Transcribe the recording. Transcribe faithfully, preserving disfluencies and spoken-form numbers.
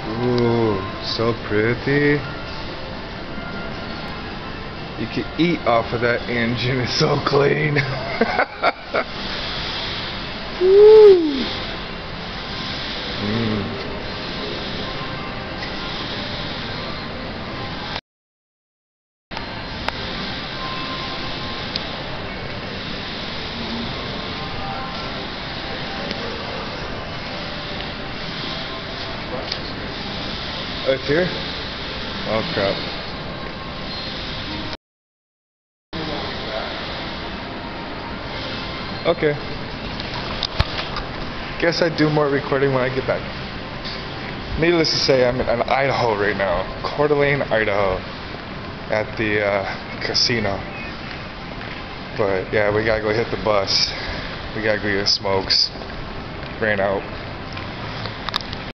Ooh, so pretty. You can eat off of that engine, it's so clean. Woo. Mm. Oh, it's here? Oh crap. Okay. Guess I do more recording when I get back. Needless to say, I'm in Idaho right now. Coeur d'Alene, Idaho. At the uh, casino. But yeah, we gotta go hit the bus. We gotta go get smokes. Ran out.